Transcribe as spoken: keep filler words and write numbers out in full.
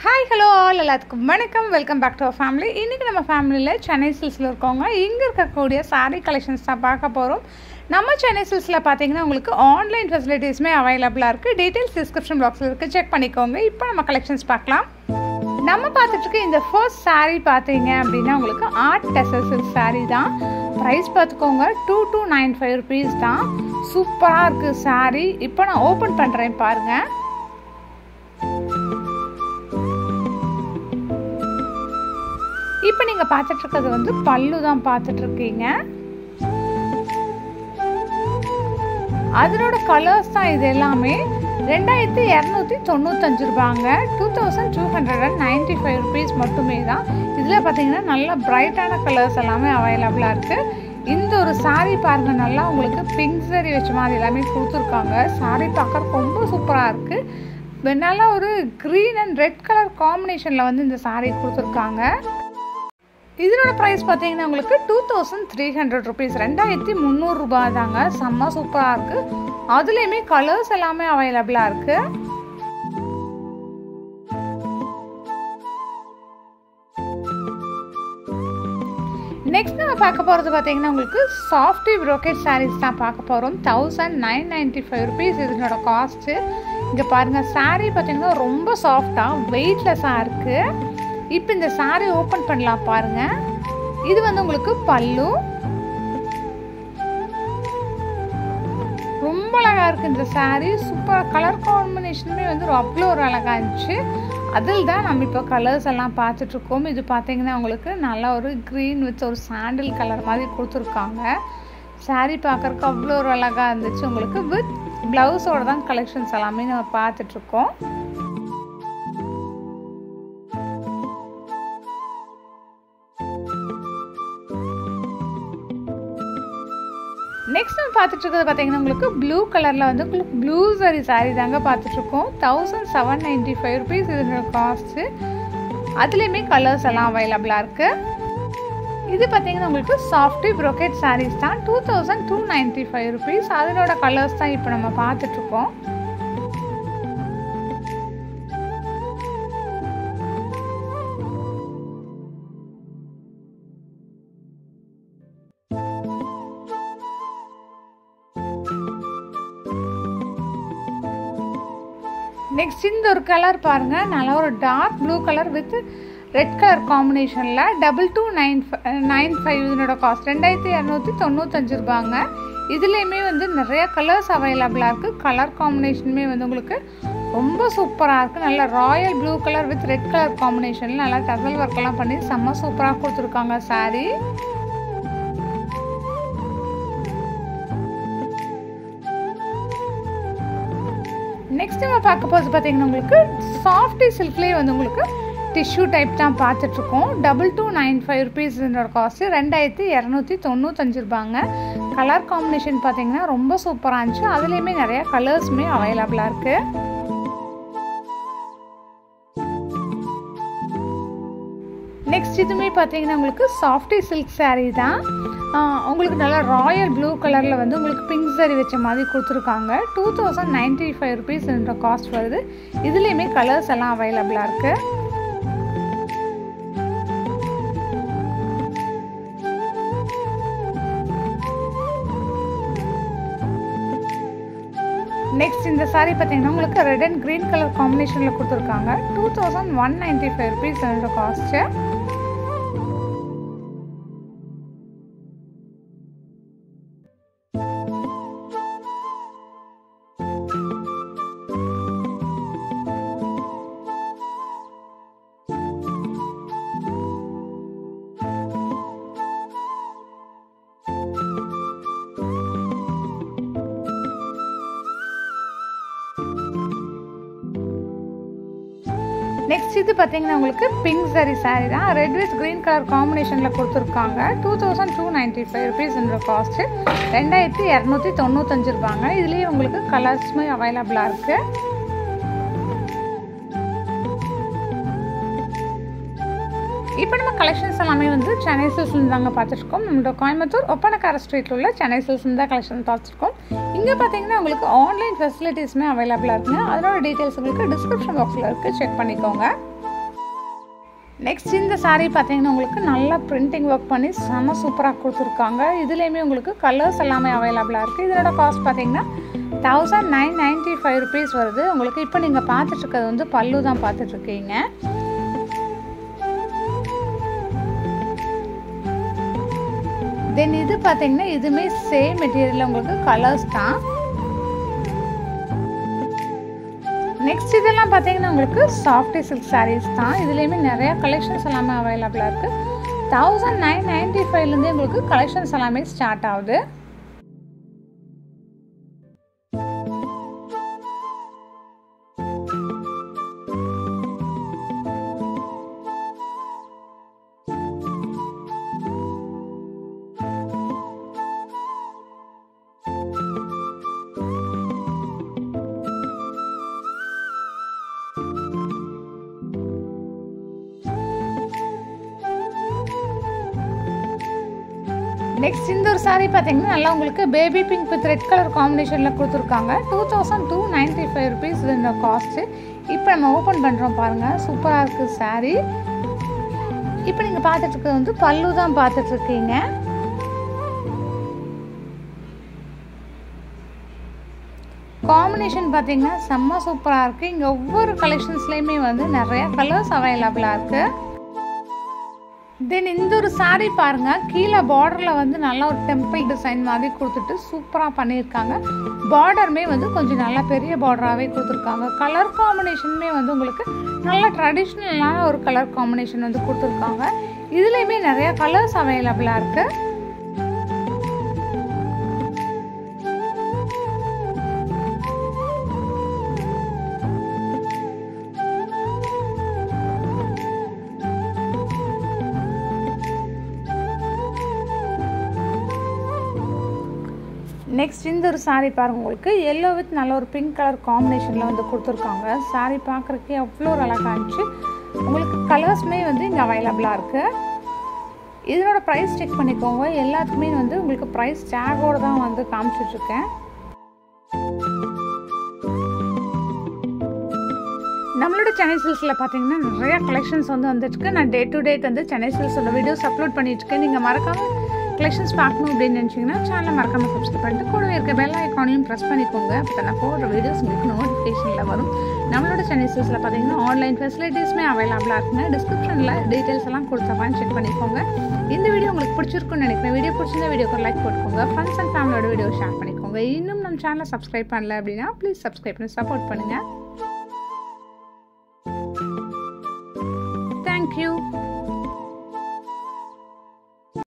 Hi, hello all, எல்லாத்துக்கும் வணக்கம். Welcome back to our family. இன்றைக்கி நம்ம ஃபேமிலியில் சென்னை சில்க்ஸில் இருக்கவங்க இங்கே இருக்கக்கூடிய சாரீ கலெக்ஷன்ஸ் தான் பார்க்க போகிறோம். நம்ம சென்னை சில்க்ஸில் பார்த்தீங்கன்னா உங்களுக்கு ஆன்லைன் ஃபெசிலிட்டிஸுமே அவைலபிளாக இருக்குது. டீட்டெயில்ஸ் டிஸ்கிரிப்ஷன் பாக்ஸில் இருக்குது, செக் பண்ணிக்கோங்க. இப்போ நம்ம கலெக்ஷன்ஸ் பார்க்கலாம். நம்ம பார்த்துட்ருக்க இந்த ஃபர்ஸ்ட் சாரீ பார்த்தீங்க அப்படின்னா உங்களுக்கு ஆர்ட் டெசர் சில்க் சாரீ தான். ப்ரைஸ் பார்த்துக்கோங்க, two two nine five rupees தான். சூப்பராக இருக்குது சாரீ. இப்போ நான் ஓப்பன் பண்ணுறேன் பாருங்கள். இப்போ நீங்கள் பார்த்துட்ருக்கிறது வந்து பல்லு தான் பார்த்துட்ருக்கீங்க. அதனோட கலர்ஸ் தான் இது எல்லாமே. ரெண்டாயிரத்தி இரநூத்தி தொண்ணூத்தஞ்சு ரூபாங்க. Two thousand two hundred and ninety five rupees மட்டுமே தான். இதில் பார்த்தீங்கன்னா நல்லா பிரைட்டான கலர்ஸ் எல்லாமே அவைலபிளாக இருக்குது. இந்த ஒரு சாரீ பாருங்கள், நல்லா உங்களுக்கு பிங்க் சாரி வச்ச மாதிரி எல்லாமே கொடுத்துருக்காங்க. சாரீ பார்க்க ரொம்ப சூப்பராக இருக்குது. நல்லா ஒரு க்ரீன் அண்ட் ரெட் கலர் காம்பினேஷனில் வந்து இந்த சாரீ கொடுத்துருக்காங்க. இதனோட ப்ரைஸ் பார்த்தீங்கன்னா உங்களுக்கு two thousand three hundred rupees, ரெண்டாயிரத்தி முந்நூறுரூபா தாங்க. செம்ம சூப்பராக இருக்குது. அதுலேயுமே கலர்ஸ் எல்லாமே அவைலபிளாக இருக்குது. நெக்ஸ்ட் நம்ம பார்க்க போகிறது பார்த்தீங்கன்னா உங்களுக்கு சாஃப்டி ப்ரோக்கேட் சாரீஸ் தான் பார்க்க போகிறோம். Thousand nine ninety five rupees இதனோட காஸ்ட்டு. இங்கே பாருங்கள், சாரீ பார்த்தீங்கன்னா ரொம்ப சாஃப்டாக வெயிட்லெஸ்ஸாக இருக்குது. இப்போ இந்த சாரீ ஓப்பன் பண்ணலாம் பாருங்கள். இது வந்து உங்களுக்கு பல்லு. ரொம்ப அழகாக இருக்குது இந்த சாரீ. சூப்பராக கலர் காம்பினேஷனுமே வந்து அவ்வளோ ஒரு அழகாக இருந்துச்சு. அதில் தான் நம்ம இப்போ கலர்ஸ் எல்லாம் பார்த்துட்ருக்கோம். இது பார்த்தீங்கன்னா உங்களுக்கு நல்லா ஒரு க்ரீன் வித் ஒரு சாண்டில் கலர் மாதிரி கொடுத்துருக்காங்க. சாரீ பார்க்குறக்கு அவ்வளோ ஒரு அழகாக இருந்துச்சு. உங்களுக்கு வித் ப்ளவுஸோட தான் கலெக்ஷன்ஸ் எல்லாமே நம்ம பார்த்துட்ருக்கோம். நெக்ஸ்ட் நம்ம பார்த்துட்டு இருக்கிறது பார்த்தீங்கன்னா உங்களுக்கு ப்ளூ கலரில் வந்து உங்களுக்கு ப்ளூ சாரி சாரீ தாங்க பார்த்துட்ருக்கோம். Thousand seven ninety five rupees இதோட காஸ்ட்டு. அதுலேயுமே கலர்ஸ் எல்லாம் அவைலபிளாக இருக்குது. இது பார்த்தீங்கன்னா உங்களுக்கு சாஃப்டி ப்ரோக்கேட் சாரீஸ் தான். Two thousand two ninety five rupees. அதனோட கலர்ஸ் தான் இப்போ நம்ம பார்த்துட்ருக்கோம். நெக்ஸ்ட் இந்த ஒரு கலர் பாருங்கள், நல்லா ஒரு dark blue colour with red colour காம்பினேஷனில் double two nine nine five இதனோட காஸ்ட் ரெண்டாயிரத்தி இரநூத்தி தொண்ணூத்தஞ்சு ரூபாங்க. இதுலேயுமே வந்து நிறைய கலர்ஸ் அவைலபிளாக இருக்குது. கலர் காம்பினேஷனுமே வந்து உங்களுக்கு ரொம்ப சூப்பராக இருக்குது. நல்லா royal blue colour with red colour காம்பினேஷனில் நல்லா டசல் ஒர்க்கெல்லாம் பண்ணி செம்ம சூப்பராக கொடுத்துருக்காங்க சாரீ. நெக்ஸ்ட் நம்ம பார்க்க போகிறது பார்த்தீங்கன்னா உங்களுக்கு சாஃப்டி சில்க்லேயே வந்து உங்களுக்கு டிஷ்யூ டைப் தான் பார்த்துட்ருக்கோம். Double two nine five rupees இதோட காஸ்ட்டு ரெண்டாயிரத்தி இரநூத்தி தொண்ணூத்தஞ்சு ரூபாங்க. கலர் காம்பினேஷன் பார்த்தீங்கன்னா ரொம்ப சூப்பராக இருந்துச்சு. அதுலேயுமே நிறையா கலர்ஸுமே அவைலபிளாக இருக்குது. நெக்ஸ்ட் இதுவுமே பார்த்தீங்கன்னா உங்களுக்கு சாஃப்டி சில்க் சாரீ தான். உங்களுக்கு நல்லா ராயல் ப்ளூ கலரில் வந்து உங்களுக்கு பிங்க் சாரி வச்ச மாதிரி கொடுத்துருக்காங்க. Two thousand ninety five rupees என்ற காஸ்ட் வருது. இதுலேயுமே கலர்ஸ் எல்லாம் அவைலபிளாக இருக்குது. நெக்ஸ்ட் இந்த சாரீ பார்த்தீங்கன்னா உங்களுக்கு ரெட் அண்ட் க்ரீன் கலர் காம்பினேஷனில் கொடுத்துருக்காங்க. Two thousand one ninety five rupees என்ற காஸ்ட்டு. நெக்ஸ்ட் இது பார்த்தீங்கன்னா உங்களுக்கு பிங்க் சாரி சாரீ தான். ரெட் வித் க்ரீன் கலர் காம்பினேஷனில் கொடுத்துருக்காங்க. Two thousand two ninety five rupees என்ற காஸ்ட்டு ரெண்டாயிரத்தி இரநூத்தி தொண்ணூத்தஞ்சு ரூபாங்க. இதுலேயே உங்களுக்கு கலர்ஸுமே அவைலபிளாக இருக்குது. இப்போ நம்ம கலெக்ஷன்ஸ் எல்லாமே வந்து சென்னை சில்க்ஸ்ல தாங்க பார்த்துருக்கோம். நம்மளோட கோயம்புத்தூர் ஒப்பனக்கார ஸ்ட்ரீட்டில் உள்ள சென்னை சில்க்ஸ் தான் கலெக்ஷன் பார்த்துருக்கோம். இங்கே பார்த்தீங்கன்னா உங்களுக்கு ஆன்லைன் ஃபெசிலிட்டிஸுமே அவைலபிளாக இருக்குங்க. அதனோட டீட்டெயில்ஸ் உங்களுக்கு டிஸ்கிரிப்ஷன் பாக்ஸில் இருக்குது, செக் பண்ணிக்கோங்க. நெக்ஸ்ட் இந்த saree பார்த்தீங்கன்னா உங்களுக்கு நல்லா பிரிண்டிங் ஒர்க் பண்ணி செம்ம சூப்பராக கொடுத்துருக்காங்க. இதுலேயுமே உங்களுக்கு கலர்ஸ் எல்லாமே அவைலபிளாக இருக்குது. இதோட காஸ்ட் பார்த்தீங்கன்னா thousand nine ninety five rupees வருது. உங்களுக்கு இப்போ நீங்கள் பார்த்துட்ருக்கிறது வந்து பல்லு தான் பார்த்துட்ருக்கீங்க. தென் இது பார்த்தீங்கன்னா இதுவுமே சேம் மெட்டீரியல் உங்களுக்கு கலர்ஸ் தான். நெக்ஸ்ட் இதெல்லாம் பார்த்தீங்கன்னா உங்களுக்கு சாஃப்டி சில்க் சாரீஸ் தான். இதுலேயுமே நிறையா கலெக்ஷன்ஸ் எல்லாமே அவைலபிளாக இருக்குது. தௌசண்ட் நைன் நைன்ட்டி ஃபைவ்லேருந்தே உங்களுக்கு கலெக்ஷன்ஸ் எல்லாமே ஸ்டார்ட் ஆகுது. நெக்ஸ்ட் இந்த ஒரு saree பார்த்தீங்கன்னா நல்லா உங்களுக்கு baby pink with red colour காம்பினேஷனில் கொடுத்துருக்காங்க. Two thousand two ninety five rupees இந்த காஸ்ட்டு. இப்போ நம்ம ஓப்பன் பண்ணுறோம் பாருங்கள், சூப்பராக இருக்குது saree. இப்போ நீங்கள் பார்த்துட்ருக்கிறது வந்து பல்லு தான் பார்த்துட்ருக்கீங்க. காம்பினேஷன் பார்த்தீங்கன்னா செம்ம சூப்பராக இருக்குது. இங்கே ஒவ்வொரு கலெக்ஷன்ஸ்லேயுமே வந்து நிறையா கலர்ஸ் அவைலபிளாக இருக்குது. தென் இந்த ஒரு saree பாருங்கள், கீழே பார்டரில் வந்து நல்லா ஒரு டெம்பிள் டிசைன் மாதிரி கொடுத்துட்டு சூப்பராக பண்ணியிருக்காங்க. பார்டருமே வந்து கொஞ்சம் நல்லா பெரிய பார்டராகவே கொடுத்துருக்காங்க. கலர் காம்பினேஷனுமே வந்து உங்களுக்கு நல்லா ட்ரெடிஷ்னலான ஒரு கலர் காம்பினேஷன் வந்து கொடுத்துருக்காங்க. இதுலேயுமே நிறையா கலர்ஸ் அவைலபிளாக இருக்குது. நெக்ஸ்ட் இந்த ஒரு saree பாருங்கள், உங்களுக்கு எல்லோ வித் நல்ல ஒரு பிங்க் கலர் காம்பினேஷனில் வந்து கொடுத்துருக்காங்க. saree பார்க்குறக்கே அவ்வளோ ஒரு அழகாக இருந்துச்சு. உங்களுக்கு கலர்ஸுமே வந்து இங்கே அவைலபிளாக இருக்குது. இதனோட ப்ரைஸ் செக் பண்ணிக்கோங்க. எல்லாத்துக்குமே வந்து உங்களுக்கு ப்ரைஸ் டேகோடு தான் வந்து காமிச்சிட்ருக்கேன். நம்மளோட சென்னை சில்க்ஸில் பார்த்தீங்கன்னா நிறையா கலெக்ஷன்ஸ் வந்து வந்துட்டுருக்கு. நான் டே டு டேட் வந்து சென்னை சில்க்ஸோட வீடியோஸ் அப்லோட் பண்ணிட்டுருக்கேன். நீங்கள் மறக்காமல் கலெக்ஷன்ஸ் பார்க்கணும் அப்படின்னு நினச்சிங்கன்னா சேனலை மறக்காமல் சப்ஸ்கிரைப் பண்ணிட்டு கூடவே இருக்க பெல் ஐக்கானையும் ப்ரெஸ் பண்ணிக்கோங்க. அப்போ நான் போடுற வீடியோஸ் உங்களுக்கு நோட்டிஃபிகேஷனில் வரும். நம்மளோட சென்னை சில்க்ஸில் பார்த்தீங்கன்னா ஆன்லைன் ஃபெசிலிட்டிஸுமே அவைலபிளாக இருக்குங்க. டிஸ்கிரிப்ஷனில் டீட்டெயில்ஸ் எல்லாம் கொடுத்தப்பான்னு செக் பண்ணிக்கோங்க. இந்த வீடியோ உங்களுக்கு பிடிச்சிருக்குன்னு நினைக்கிறேன். வீடியோ பிடிச்சிருந்த வீடியோக்கு லைக் போட்டுக்கோங்க. ஃப்ரெண்ட்ஸ் அண்ட் ஃபேமிலியோட வீடியோ ஷேர் பண்ணிக்கோங்க. இன்னும் நம்ம சேனலை சப்ஸ்கிரைப் பண்ணல அப்படின்னா ப்ளீஸ் சப்ஸ்கிரைப் பண்ணி சப்போர்ட் பண்ணுங்கள். தேங்க்யூ.